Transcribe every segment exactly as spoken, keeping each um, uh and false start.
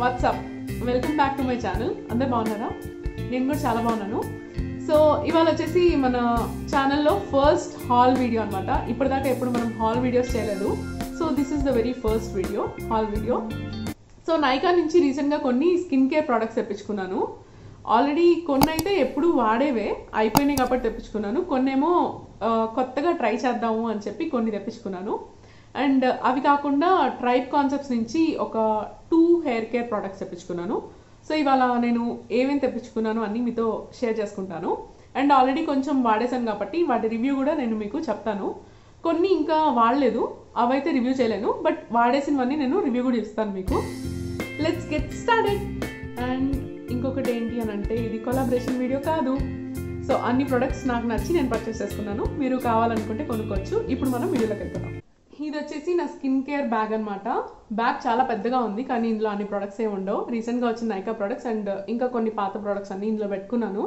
WhatsApp welcome back to my channel. అందరు బాగున్నారా? నేను కూడా చాలా బాగున్నాను. సో ఇవాళ వచ్చేసి మన ఛానల్లో ఫస్ట్ హాల్ వీడియో అనమాట. ఇప్పటిదాకా ఎప్పుడు మనం హాల్ వీడియోస్ చేయలేదు. So this is the very first video, haul video. So Nykaa నుంచి రీసెంట్గా కొన్ని స్కిన్ కేర్ ప్రోడక్ట్స్ తెప్పించుకున్నాను. ఆల్రెడీ కొన్ని అయితే ఎప్పుడు వాడేవే అయిపోయినాయి కాబట్టి తెప్పించుకున్నాను. కొన్నేమో కొత్తగా ట్రై చేద్దాము అని చెప్పి కొన్ని తెప్పించుకున్నాను. అండ్ అవి కాకుండా ట్రైబ్ కాన్సెప్ట్స్ నుంచి ఒక టూ హెయిర్ కేర్ ప్రోడక్ట్స్ తెప్పించుకున్నాను. సో ఇవాళ నేను ఏమేమి తెప్పించుకున్నాను అన్నీ మీతో షేర్ చేసుకుంటాను. అండ్ ఆల్రెడీ కొంచెం వాడేసాను కాబట్టి వాటి రివ్యూ కూడా నేను మీకు చెప్తాను. కొన్ని ఇంకా వాడలేదు, అవైతే రివ్యూ చేయలేను, బట్ వాడేసినవన్నీ నేను రివ్యూ కూడా ఇస్తాను మీకు. Let's get started. అండ్ ఇంకొకటి ఏంటి అని అంటే, ఇది కొలాబరేషన్ వీడియో కాదు. సో అన్ని ప్రొడక్ట్స్ నాకు నచ్చి నేను పర్చేస్ చేసుకున్నాను. మీరు కావాలనుకుంటే కొనుక్కోవచ్చు. ఇప్పుడు మనం వీడియోలోకి వెళ్తున్నాం. ఇది వచ్చేసి నా స్కిన్ కేర్ బ్యాగ్ అనమాట. బ్యాగ్ చాలా పెద్దగా ఉంది, కానీ ఇందులో అన్ని ప్రొడక్ట్స్ ఏమి ఉండవు. రీసెంట్గా వచ్చిన నైకా ప్రొడక్ట్స్ అండ్ ఇంకా కొన్ని పాత ప్రొడక్ట్స్ అన్ని ఇందులో పెట్టుకున్నాను.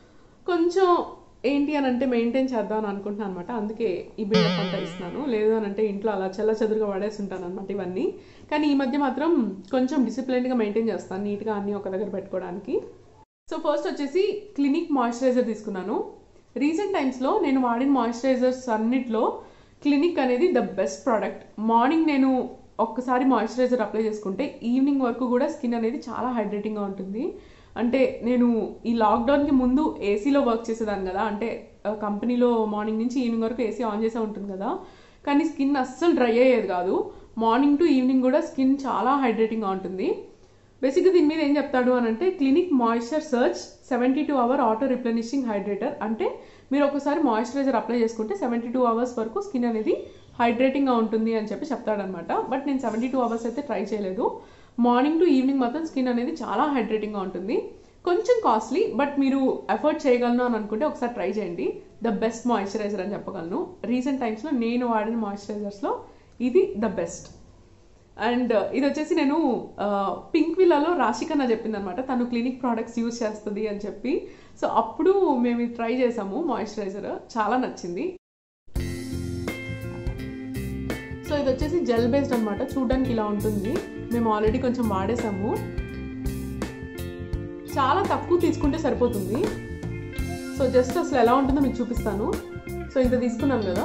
కొంచెం ఏంటి అని అంటే మెయింటైన్ చేద్దాం అని అనుకుంటున్నాను అనమాట. అందుకే ఈ బిల్డప్ అంతా ఇస్తున్నాను. లేదు అని అంటే ఇంట్లో అలా చెల్ల చెదురుగా వాడేసి ఉంటాను అనమాట ఇవన్నీ. కానీ ఈ మధ్య మాత్రం కొంచెం డిసిప్లిన్గా మెయింటైన్ చేస్తాను, నీట్గా అన్నీ ఒక దగ్గర పెట్టుకోవడానికి. సో ఫస్ట్ వచ్చేసి క్లినిక్ మాయిశ్చరైజర్ తీసుకున్నాను. రీసెంట్ టైమ్స్లో నేను వాడిన మాయిశ్చరైజర్స్ అన్నిట్లో క్లినిక్ అనేది ద బెస్ట్ ప్రోడక్ట్. మార్నింగ్ నేను ఒక్కసారి మాయిశ్చరైజర్ అప్లై చేసుకుంటే ఈవినింగ్ వరకు కూడా స్కిన్ అనేది చాలా హైడ్రేటింగ్గా ఉంటుంది. అంటే నేను ఈ లాక్డౌన్కి ముందు ఏసీలో వర్క్ చేసేదాన్ని కదా, అంటే కంపెనీలో మార్నింగ్ నుంచి ఈవినింగ్ వరకు ఏసీ ఆన్ చేసే ఉంటుంది కదా, కానీ స్కిన్ అస్సలు డ్రై అయ్యేది కాదు. మార్నింగ్ టు ఈవినింగ్ కూడా స్కిన్ చాలా హైడ్రేటింగ్గా ఉంటుంది. బేసిక్గా దీని మీద ఏం చెప్తాడు అని అంటే, Clinique moisture surge seventy two hour auto replenishing hydrator. అంటే మీరు ఒకసారి మాయిశ్చరైజర్ అప్లై చేసుకుంటే సెవెంటీ టూ అవర్స్ వరకు స్కిన్ అనేది హైడ్రేటింగ్గా ఉంటుంది అని చెప్పి చెప్తాడనమాట. బట్ నేను సెవెంటీ టూ అవర్స్ అయితే ట్రై చేయలేదు. మార్నింగ్ టు ఈవినింగ్ మాత్రం స్కిన్ అనేది చాలా హైడ్రేటింగ్గా ఉంటుంది. కొంచెం కాస్ట్లీ, బట్ మీరు ఎఫర్ట్ చేయగలను అని అనుకుంటే ఒకసారి ట్రై చేయండి. ద బెస్ట్ మాయిశ్చరైజర్ అని చెప్పగలను. రీసెంట్ టైమ్స్లో నేను వాడిన మాయిశ్చరైజర్స్లో ఇది ద బెస్ట్. అండ్ ఇది వచ్చేసి నేను పింక్ విల్లాలో రాశికన్నా చెప్పింది అనమాట, తను క్లినిక్ ప్రోడక్ట్స్ యూజ్ చేస్తుంది అని చెప్పి. సో అప్పుడు మేము ఇది ట్రై చేసాము మాయిశ్చరైజర్, చాలా నచ్చింది. సో ఇది వచ్చేసి జెల్ బేస్డ్ అనమాట, చూడడానికి ఇలా ఉంటుంది. మేము ఆల్రెడీ కొంచెం వాడేసాము. చాలా తక్కువ తీసుకుంటే సరిపోతుంది. సో జస్ట్ అసలు ఎలా ఉంటుందో మీకు చూపిస్తాను. సో ఇంత తీసుకున్నాం కదా,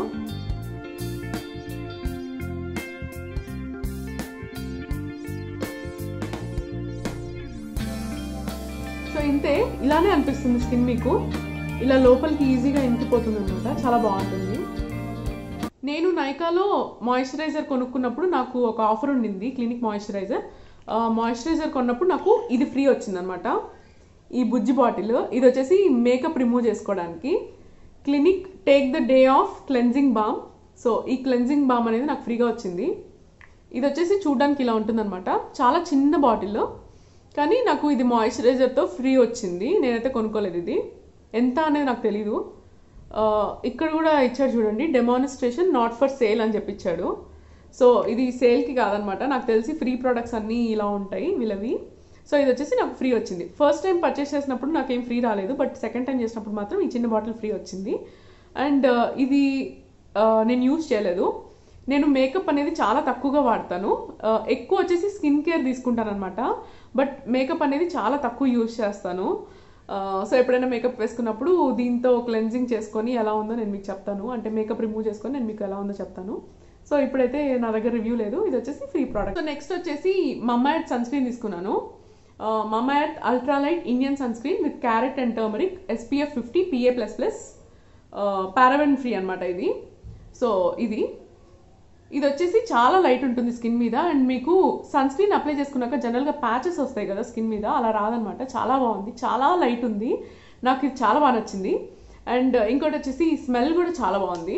సో ఇంతే. ఇలానే అనిపిస్తుంది స్కిన్ మీకు, ఇలా లోపలికి ఈజీగా ఇంకిపోతుంది అనమాట. చాలా బాగుంటుంది. నేను నైకాలో మాయిశ్చరైజర్ కొనుక్కున్నప్పుడు నాకు ఒక ఆఫర్ ఉండింది. క్లినిక్ మాయిశ్చరైజర్ మాయిశ్చరైజర్ కొన్నప్పుడు నాకు ఇది ఫ్రీ వచ్చింది అనమాట, ఈ బుజ్జి బాటిల్. ఇది వచ్చేసి మేకప్ రిమూవ్ చేసుకోవడానికి. Clinique take the day off cleansing balm. So ఈ క్లెన్జింగ్ బామ్ అనేది నాకు ఫ్రీగా వచ్చింది. ఇది వచ్చేసి చూడడానికి ఇలా ఉంటుందన్నమాట, చాలా చిన్న బాటిల్, కానీ నాకు ఇది మాయిశ్చరైజర్తో ఫ్రీ వచ్చింది. నేనైతే కొనుక్కోలేదు. ఇది ఎంత అనేది నాకు తెలీదు. ఇక్కడ కూడా ఇచ్చాడు చూడండి, డెమాన్స్ట్రేషన్ నాట్ ఫర్ సేల్ అని చెప్పించాడు. సో ఇది సేల్కి కాదనమాట. నాకు తెలిసి ఫ్రీ ప్రొడక్ట్స్ అన్నీ ఇలా ఉంటాయి వీళ్ళవి. సో ఇది వచ్చేసి నాకు ఫ్రీ వచ్చింది. ఫస్ట్ టైం పర్చేస్ చేసినప్పుడు నాకేం ఫ్రీ రాలేదు, బట్ సెకండ్ టైం చేసినప్పుడు మాత్రం ఈ చిన్న బాటిల్ ఫ్రీ వచ్చింది. అండ్ ఇది నేను యూజ్ చేయలేదు. నేను మేకప్ అనేది చాలా తక్కువగా వాడతాను. ఎక్కువ వచ్చేసి స్కిన్ కేర్ తీసుకుంటాను అనమాట, బట్ మేకప్ అనేది చాలా తక్కువ యూజ్ చేస్తాను. సో ఎప్పుడైనా మేకప్ వేసుకున్నప్పుడు దీంతో క్లెన్జింగ్ చేసుకొని ఎలా ఉందో నేను మీకు చెప్తాను. అంటే మేకప్ రిమూవ్ చేసుకొని నేను మీకు ఎలా ఉందో చెప్తాను. సో ఇప్పుడైతే నా దగ్గర రివ్యూ లేదు. ఇది వచ్చేసి ఫ్రీ ప్రోడక్ట్. సో నెక్స్ట్ వచ్చేసి మమ్మాయర్త్ సన్ స్క్రీన్ తీసుకున్నాను. Mamaearth ultralight Indian sunscreen with carrot and turmeric, SPF fifty, PA plus plus, paraben free అనమాట ఇది. సో ఇది ఇది వచ్చేసి చాలా లైట్ ఉంటుంది స్కిన్ మీద. అండ్ మీకు సన్ స్క్రీన్ అప్లై చేసుకున్నాక జనరల్గా ప్యాచెస్ వస్తాయి కదా స్కిన్ మీద, అలా రాదనమాట. చాలా బాగుంది, చాలా లైట్ ఉంది. నాకు ఇది చాలా బాగా నచ్చింది. అండ్ ఇంకోటి వచ్చేసి స్మెల్ కూడా చాలా బాగుంది.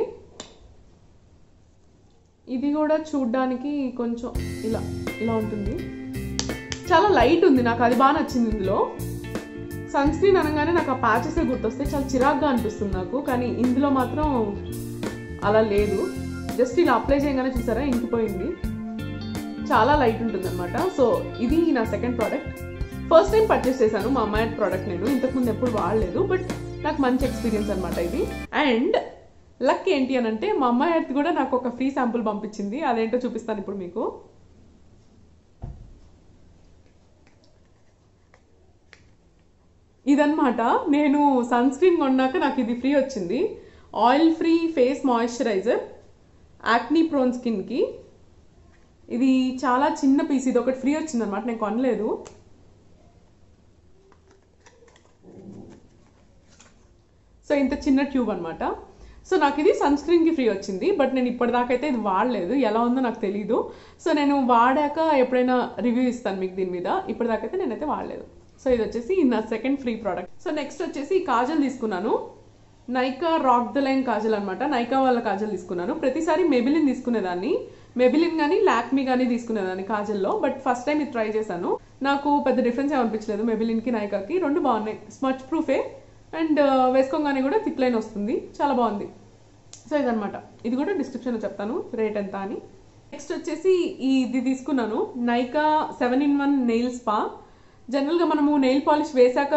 ఇది కూడా చూడ్డానికి కొంచెం ఇలా ఇలా ఉంటుంది, చాలా లైట్ ఉంది. నాకు అది బాగా నచ్చింది. ఇందులో సన్ స్క్రీన్ అనగానే నాకు ఆ ప్యాచెసే గుర్తొస్తాయి, చాలా చిరాగ్గా అనిపిస్తుంది నాకు. కానీ ఇందులో మాత్రం అలా లేదు. జస్ట్ ఇలా అప్లై చేయగానే చూసారా ఇంకిపోయింది. చాలా లైట్ ఉంటుంది అనమాట. సో ఇది నా second product. First time purchase చేశాను మా అమ్మాయి ప్రోడక్ట్. నేను ఇంతకుముందు ఎప్పుడు వాడలేదు, బట్ నాకు మంచి ఎక్స్పీరియన్స్ అనమాట ఇది. అండ్ లక్ ఏంటి అని అంటే, మా అమ్మాయి కూడా నాకు ఒక ఫ్రీ శాంపుల్ పంపించింది. అదేంటో చూపిస్తాను ఇప్పుడు మీకు. ఇదన్నమాట నేను సన్ స్క్రీన్ కొన్నాక నాకు ఇది ఫ్రీ వచ్చింది. Oil free face moisturiser acne prone స్కిన్కి. ఇది చాలా చిన్న పీస్, ఇది ఒకటి ఫ్రీ వచ్చింది అనమాట, నేను కొనలేదు. సో ఇంత చిన్న ట్యూబ్ అనమాట. సో నాకు ఇది సన్ స్క్రీన్కి ఫ్రీ వచ్చింది, బట్ నేను ఇప్పటిదాకైతే ఇది వాడలేదు, ఎలా ఉందో నాకు తెలీదు. సో నేను వాడాక ఎప్పుడైనా రివ్యూ ఇస్తాను మీకు దీని మీద. ఇప్పటిదాకైతే నేనైతే వాడలేదు. సో ఇది వచ్చేసి నా second free product. So next వచ్చేసి ఈ కాజల్ తీసుకున్నాను, Nykaa rock the line kajal అనమాట. నైకా వాళ్ళ కాజల్ తీసుకున్నాను. ప్రతిసారి మెబిలిన్ తీసుకునేదాన్ని, మెబిలిన్ కానీ లాక్మీ కానీ తీసుకునేదాన్ని కాజల్లో, బట్ ఫస్ట్ టైం ఇది ట్రై చేశాను. నాకు పెద్ద డిఫరెన్స్ ఏమనిపించలేదు మెబిలిన్కి నైకాకి, రెండు బాగున్నాయి. స్మచ్ ప్రూఫే అండ్ వేసుకోగానే కూడా థిక్ లైన్ వస్తుంది, చాలా బాగుంది. సో ఇదనమాట, ఇది కూడా డిస్క్రిప్షన్లో చెప్తాను రేట్ ఎంత అని. నెక్స్ట్ వచ్చేసి ఇది తీసుకున్నాను, Nykaa seven in one nail spa. జనరల్గా మనము నెయిల్ పాలిష్ వేసాక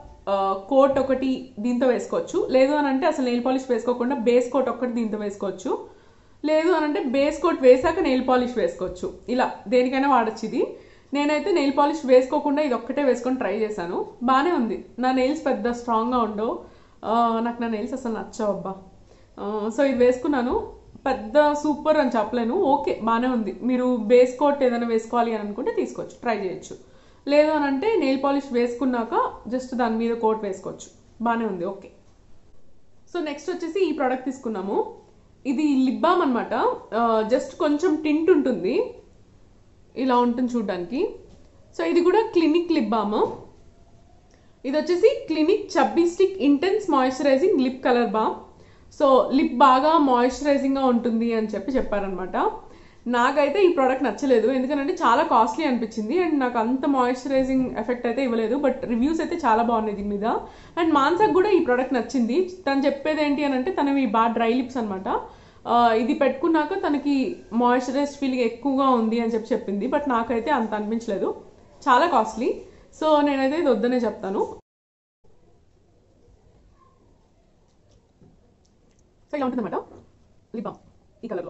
కోట్ ఒకటి దీంతో వేసుకోవచ్చు, లేదు అని అంటే అసలు నెయిల్ పాలిష్ వేసుకోకుండా బేస్ కోట్ ఒకటి దీంతో వేసుకోవచ్చు, లేదు అని అంటే బేస్ కోట్ వేసాక నెయిల్ పాలిష్ వేసుకోవచ్చు. ఇలా దేనికైనా వాడచ్చు ఇది. నేనైతే నెయిల్ పాలిష్ వేసుకోకుండా ఇది ఒక్కటే వేసుకొని ట్రై చేశాను, బాగానే ఉంది. నా నెయిల్స్ పెద్ద స్ట్రాంగ్గా ఉండవు, నాకు నా నెయిల్స్ అసలు నచ్చావు అబ్బా. సో ఇది వేసుకున్నాను, పెద్ద సూపర్ అని చెప్పలేను, ఓకే బాగానే ఉంది. మీరు బేస్ కోట్ ఏదైనా వేసుకోవాలి అని అనుకుంటే తీసుకోవచ్చు, ట్రై చేయొచ్చు. లేదు అని అంటే నెయిల్ పాలిష్ వేసుకున్నాక జస్ట్ దాని మీద కోట్ వేసుకోవచ్చు, బాగానే ఉంది, ఓకే. సో నెక్స్ట్ వచ్చేసి ఈ ప్రోడక్ట్ తీసుకున్నాము, ఇది లిప్ బామ్ అనమాట. జస్ట్ కొంచెం టింట్ ఉంటుంది, ఇలా ఉంటుంది చూడడానికి. సో ఇది కూడా క్లినిక్ లిప్ బామ్. ఇది వచ్చేసి Clinique chubby stick intense moisturising lip colour balm. So lip బాగా మాయిశ్చరైజింగ్గా ఉంటుంది అని చెప్పి చెప్పారనమాట. నాకైతే ఈ ప్రోడక్ట్ నచ్చలేదు, ఎందుకంటే చాలా కాస్ట్లీ అనిపించింది అండ్ నాకు అంత మాయిశ్చరైజింగ్ ఎఫెక్ట్ అయితే ఇవ్వలేదు. బట్ రివ్యూస్ అయితే చాలా బాగున్నాయి దీని మీద. అండ్ మాన్సాకు కూడా ఈ ప్రోడక్ట్ నచ్చింది. తను చెప్పేది ఏంటి అని అంటే తనవి బాగా డ్రై లిప్స్ అనమాట. ఇది పెట్టుకున్నాక తనకి మాయిశ్చరైజ్డ్ ఫీలింగ్ ఎక్కువగా ఉంది అని చెప్పి చెప్పింది, బట్ నాకైతే అంత అనిపించలేదు, చాలా కాస్ట్లీ. సో నేనైతే ఇది వద్దనే చెప్తాను. సో ఇలా ఉంటుంది అనమాట లిప్ బామ్ ఈ కలర్లో.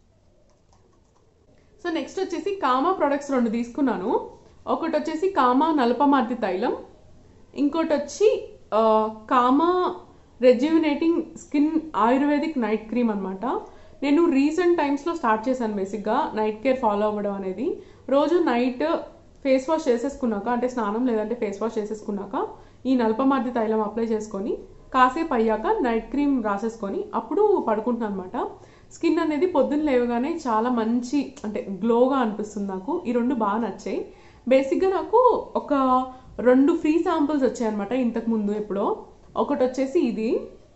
సో నెక్స్ట్ వచ్చేసి కామా ప్రొడక్ట్స్ రెండు తీసుకున్నాను. ఒకటి వచ్చేసి కామా నలపమార్తి తైలం, ఇంకోటి వచ్చి Kama rejuvenating skin Ayurvedic night cream అనమాట. నేను రీసెంట్ టైమ్స్లో స్టార్ట్ చేశాను బేసిక్గా నైట్ కేర్ ఫాలో అవ్వడం అనేది. రోజు నైట్ ఫేస్ వాష్ చేసేసుకున్నాక, అంటే స్నానం లేదంటే ఫేస్ వాష్ చేసేసుకున్నాక ఈ నలపమార్తి తైలం అప్లై చేసుకొని కాసేపు అయ్యాక నైట్ క్రీమ్ రాసేసుకొని అప్పుడు పడుకుంటున్నాను అనమాట. స్కిన్ అనేది పొద్దున్న లేవగానే చాలా మంచి అంటే గ్లోగా అనిపిస్తుంది నాకు. ఈ రెండు బాగా నచ్చాయి. బేసిక్గా నాకు ఒక రెండు ఫ్రీ శాంపుల్స్ వచ్చాయి అనమాట ఇంతకుముందు ఎప్పుడో. ఒకటి వచ్చేసి ఇది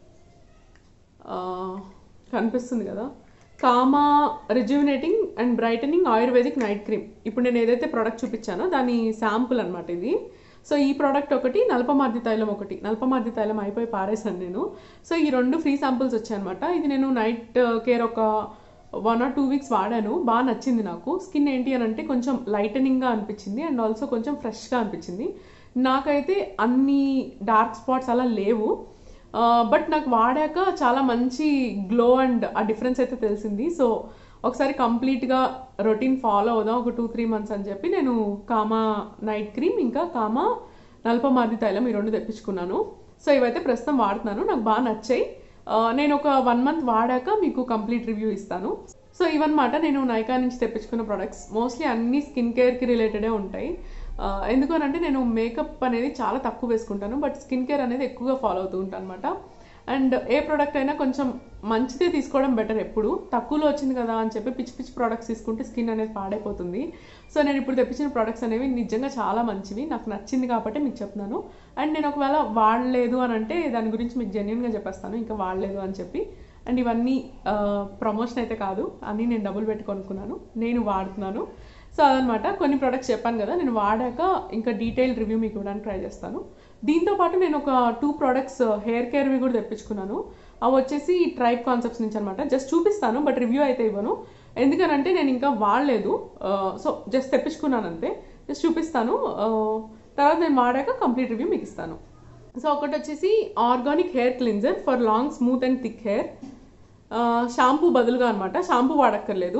కనిపిస్తుంది కదా, Kama rejuvenating and brightening Ayurvedic night cream. ఇప్పుడు నేను ఏదైతే ప్రోడక్ట్ చూపించానో దాని శాంపుల్ అనమాట ఇది. సో ఈ ప్రోడక్ట్ ఒకటి, నలపమార్తి తైలం ఒకటి. నలపమార్తి తైలం అయిపోయి పారేసాను నేను. సో ఈ రెండు ఫ్రీ శాంపుల్స్ వచ్చాయన్నమాట. ఇది నేను నైట్ కేర్ ఒక వన్ ఆర్ టూ వీక్స్ వాడాను, బాగా నచ్చింది నాకు. స్కిన్ ఏంటి అని అంటే కొంచెం లైటనింగ్గా అనిపించింది అండ్ ఆల్సో కొంచెం ఫ్రెష్గా అనిపించింది. నాకైతే అన్ని డార్క్ స్పాట్స్ అలా లేవు, బట్ నాకు వాడాక చాలా మంచి గ్లో అండ్ ఆ డిఫరెన్స్ అయితే తెలిసింది. సో ఒకసారి కంప్లీట్గా రొటీన్ ఫాలో అవుదాం ఒక టూ త్రీ మంత్స్ అని చెప్పి నేను కామా నైట్ క్రీమ్ ఇంకా కామా నలపమార్తి తైలం ఈ రెండు తెప్పించుకున్నాను. సో ఇవైతే ప్రస్తుతం వాడుతున్నాను, నాకు బాగా నచ్చాయి. నేను ఒక వన్ మంత్ వాడాక మీకు కంప్లీట్ రివ్యూ ఇస్తాను. సో ఇవన్నమాట నేను నైకా నుంచి తెప్పించుకున్న ప్రొడక్ట్స్. మోస్ట్లీ అన్ని స్కిన్ కేర్కి రిలేటెడే ఉంటాయి. ఎందుకు అని అంటే నేను మేకప్ అనేది చాలా తక్కువ వేసుకుంటాను, బట్ స్కిన్ కేర్ అనేది ఎక్కువగా ఫాలో అవుతూ ఉంటాను అనమాట. అండ్ ఏ ప్రోడక్ట్ అయినా కొంచెం మంచిదే తీసుకోవడం బెటర్. ఎప్పుడు తక్కువలో వచ్చింది కదా అని చెప్పి పిచ్చి పిచ్చి ప్రోడక్ట్స్ తీసుకుంటే స్కిన్ అనేది పాడైపోతుంది. సో నేను ఇప్పుడు తెప్పించిన ప్రోడక్ట్స్ అనేవి నిజంగా చాలా మంచివి, నాకు నచ్చింది కాబట్టి మీకు చెప్తున్నాను. అండ్ నేను ఒకవేళ వాడలేదు అని అంటే దాని గురించి మీకు జెన్యున్గా చెప్పేస్తాను, ఇంకా వాడలేదు అని చెప్పి. అండ్ ఇవన్నీ ప్రమోషన్ అయితే కాదు, అన్నీ నేను డబ్బులు పెట్టి కొనుక్కున్నాను, నేను వాడుతున్నాను. సో అదనమాట, కొన్ని ప్రోడక్ట్స్ చెప్పాను కదా, నేను వాడాక ఇంకా డీటెయిల్ రివ్యూ మీకు ఇవ్వడానికి ట్రై చేస్తాను. దీంతోపాటు నేను ఒక టూ ప్రోడక్ట్స్ హెయిర్ కేర్వి కూడా తెప్పించుకున్నాను. అవి వచ్చేసి ట్రైబ్ కాన్సెప్ట్స్ నుంచి అనమాట. జస్ట్ చూపిస్తాను బట్ రివ్యూ అయితే ఇవ్వను, ఎందుకనంటే నేను ఇంకా వాడలేదు. సో జస్ట్ తెప్పించుకున్నాను అంతే, జస్ట్ చూపిస్తాను. తర్వాత నేను వాడాక కంప్లీట్ రివ్యూ మీకు ఇస్తాను. సో ఒకటి వచ్చేసి organic hair cleanser for long smooth and thick hair. Shampoo బదులుగా అనమాట, షాంపూ వాడక్కర్లేదు.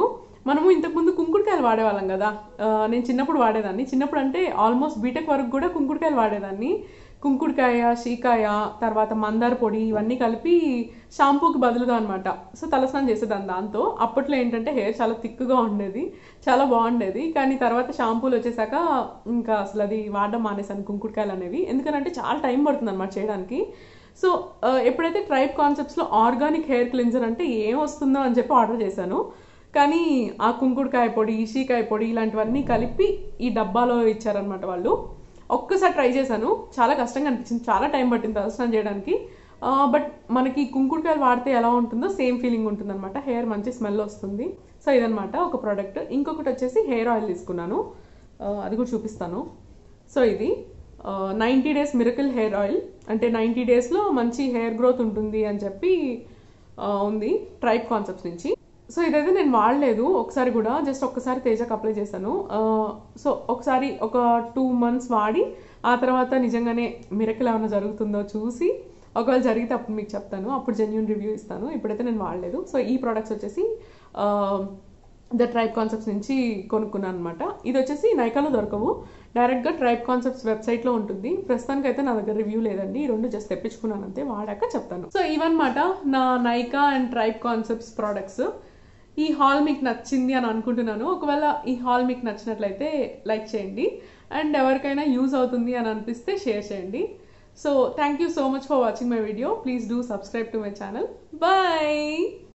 మనము ఇంతకుముందు కుంకుడుకాయలు వాడేవాళ్ళం కదా. నేను చిన్నప్పుడు వాడేదాన్ని, చిన్నప్పుడు అంటే ఆల్మోస్ట్ బీటెక్ వరకు కూడా కుంకుడుకాయలు వాడేదాన్ని. కుంకుడుకాయ, షీకాయ, తర్వాత మందార పొడి ఇవన్నీ కలిపి షాంపూకి బదులుగా అనమాట. సో తలస్నానం చేసేదాన్ని దాంతో. అప్పట్లో ఏంటంటే హెయిర్ చాలా థిక్గా ఉండేది, చాలా బాగుండేది. కానీ తర్వాత షాంపూలు వచ్చేసాక ఇంకా అసలు అది వాడడం మానేసాను కుంకుడుకాయలు అనేవి. ఎందుకంటే చాలా టైం పడుతుంది అనమాట చేయడానికి. సో ఎప్పుడైతే ట్రైబ్ కాన్సెప్ట్స్లో ఆర్గానిక్ హెయిర్ క్లిన్జర్ అంటే ఏం వస్తుందో అని చెప్పి ఆర్డర్ చేశాను. కానీ ఆ కుంకుడుకాయ పొడి, షీకాయ పొడి ఇలాంటివన్నీ కలిపి ఈ డబ్బాలో ఇచ్చారనమాట వాళ్ళు. ఒక్కసారి ట్రై చేశాను, చాలా కష్టంగా అనిపించింది, చాలా టైం పట్టింది తలస్నానం చేయడానికి. బట్ మనకి కుంకుడుకాయలు వాడితే ఎలా ఉంటుందో సేమ్ ఫీలింగ్ ఉంటుంది అనమాట. హెయిర్ మంచి స్మెల్ వస్తుంది. సో ఇదనమాట ఒక ప్రోడక్ట్. ఇంకొకటి వచ్చేసి హెయిర్ ఆయిల్ తీసుకున్నాను, అది కూడా చూపిస్తాను. సో ఇది ninety days miracle hair oil, అంటే నైంటీ డేస్లో మంచి హెయిర్ గ్రోత్ ఉంటుంది అని చెప్పి ఉంది ట్రైబ్ కాన్సెప్ట్స్ నుంచి. సో ఇదైతే నేను వాడలేదు ఒకసారి కూడా, జస్ట్ ఒక్కసారి తేజకు అప్లై చేశాను. సో ఒకసారి ఒక టూ మంత్స్ వాడి ఆ తర్వాత నిజంగానే మిరకిల్ ఏమైనా జరుగుతుందో చూసి, ఒకవేళ జరిగితే అప్పుడు మీకు చెప్తాను, అప్పుడు జెన్యూన్ రివ్యూ ఇస్తాను. ఇప్పుడైతే నేను వాడలేదు. సో ఈ ప్రోడక్ట్స్ వచ్చేసి ద ట్రైబ్ కాన్సెప్ట్స్ నుంచి కొనుక్కున్నాను అనమాట. ఇది వచ్చేసి నైకాలో దొరకవు, డైరెక్ట్గా ట్రైబ్ కాన్సెప్ట్స్ వెబ్సైట్లో ఉంటుంది. ప్రస్తుతానికి అయితే నా దగ్గర రివ్యూ లేదండి, ఈ రెండు జస్ట్ తెప్పించుకున్నాను అంతే, వాడాక చెప్తాను. సో ఇవన్నమాట నా Nykaa and Tribe Concepts products. ఈ హాల్ మీకు నచ్చింది అని అనుకుంటున్నాను. ఒకవేళ ఈ హాల్ మీకు నచ్చినట్లయితే లైక్ చేయండి, అండ్ ఎవరికైనా యూజ్ అవుతుంది అని అనిపిస్తే షేర్ చేయండి. So thank you so much for watching my video. Please do subscribe to my channel. Bye.